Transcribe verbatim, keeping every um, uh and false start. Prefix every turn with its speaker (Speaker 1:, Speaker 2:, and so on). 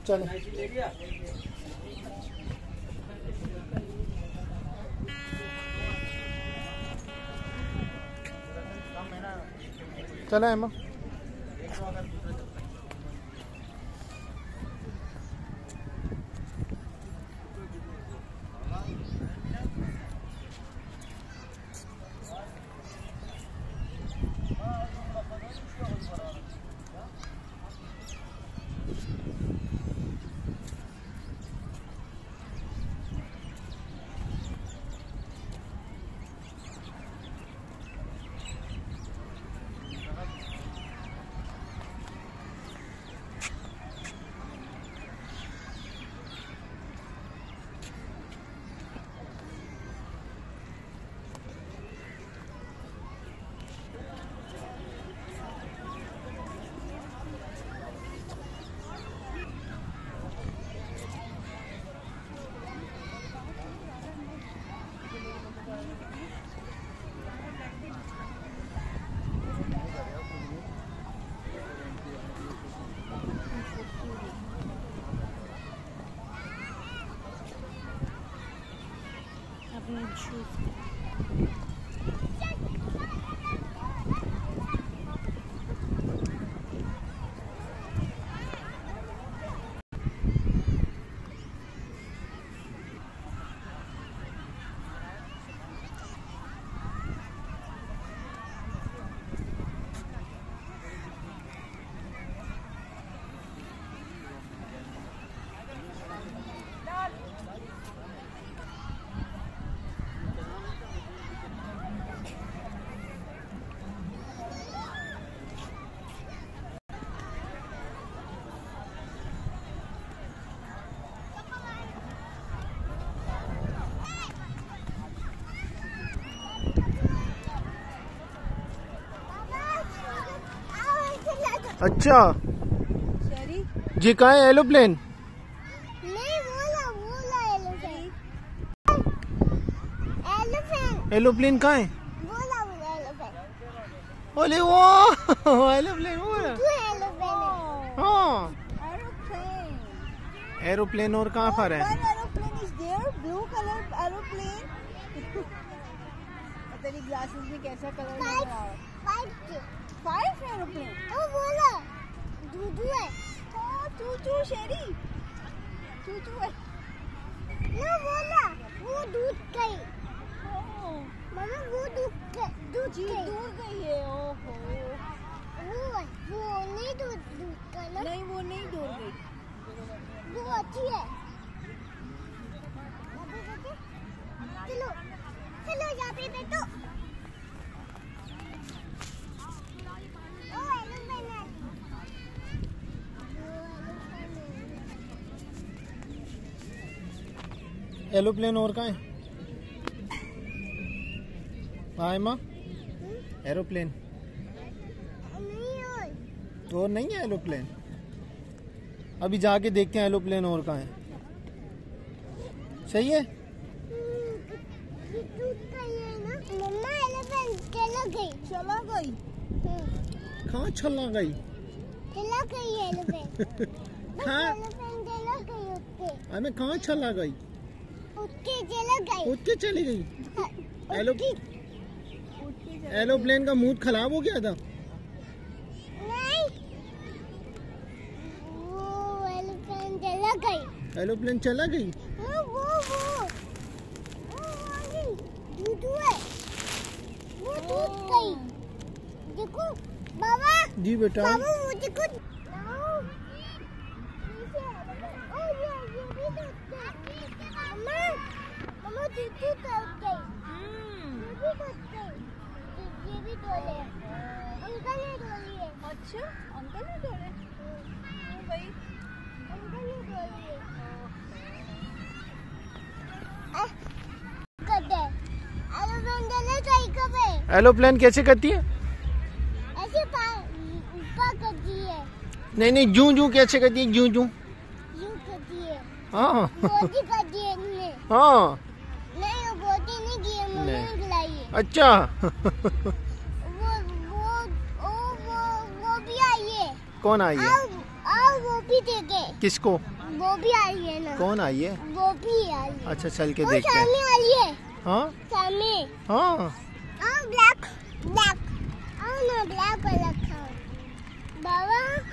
Speaker 1: चलो चलो एमा। अच्छा जी, कहाँ है एरोप्लेन?
Speaker 2: नहीं बोला बोला एरोप्लेन। एरोप्लेन
Speaker 1: एरोप्लेन कहाँ है?
Speaker 2: बोला बोला एरोप्लेन।
Speaker 1: अरे वो एरोप्लेन बोला। हाँ
Speaker 2: एरोप्लेन
Speaker 1: एरोप्लेन। और कहाँ पर है?
Speaker 2: Aeroplane is there, blue colour aeroplane. तेरी ग्लासेस में कैसा कलर लग रहा है? Five aeroplane. तो बोला दूधू है। हाँ चूचू शेरी चूचू है ना। बोला वो दूध गई। मामा वो दूध दूध जी दूर गई है। ओहो वो वो नहीं दूध दूध का ना। नहीं वो नहीं दूर गई, वो अच्छी है। चलो चलो यहाँ पे बैठो।
Speaker 1: एरोप्लेन और कहाँ है? आयमा एरोप्लेन और नहीं है एरोप्लेन। अभी जाके देखते हैं एरोप्लेन और कहाँ है। सही है।
Speaker 2: मम्मा एरोप्लेन चला गई। चला गई
Speaker 1: कहाँ चला गई?
Speaker 2: चला गई एरोप्लेन।
Speaker 1: कहाँ?
Speaker 2: एरोप्लेन चला गई उसके।
Speaker 1: हमें कहाँ चला गई?
Speaker 2: उसके चला गई।
Speaker 1: उसके चली गई। एलो एरोप्लेन का मूड खराब हो गया था।
Speaker 2: नहीं वो एरोप्लेन चला गई।
Speaker 1: एरोप्लेन चला गई।
Speaker 2: वो वो वो वो वाली दूधू है। वो दूध गई। देखो बाबा। जी बेटा। बाबा वो देखो। अच्छा अंकल ने डोले भाई। अंकल ने डोले करते। एरोप्लेन डोले सही कब है?
Speaker 1: एरोप्लेन कैसे करती है?
Speaker 2: ऐसे ऊपर करती है।
Speaker 1: नहीं नहीं जू जू कैसे करती है? जू जू
Speaker 2: यूं करती है।
Speaker 1: हाँ
Speaker 2: बोटी करती है इनने।
Speaker 1: हाँ
Speaker 2: नहीं वो बोटी नहीं की है, मम्मी ने खिलाई है।
Speaker 1: अच्छा
Speaker 2: वो वो ओ, वो वो भी आई है।
Speaker 1: कौन आई है?
Speaker 2: आओ आओ वो भी देखे।
Speaker 1: किसको?
Speaker 2: वो भी आई है ना।
Speaker 1: कौन आई है?
Speaker 2: वो भी आई है।
Speaker 1: अच्छा चल के देखते हैं।
Speaker 2: सामने आई है।
Speaker 1: हाँ
Speaker 2: सामने।
Speaker 1: हाँ
Speaker 2: हाँ ब्लैक ब्लैक। हाँ ना ब्लैक कलर का।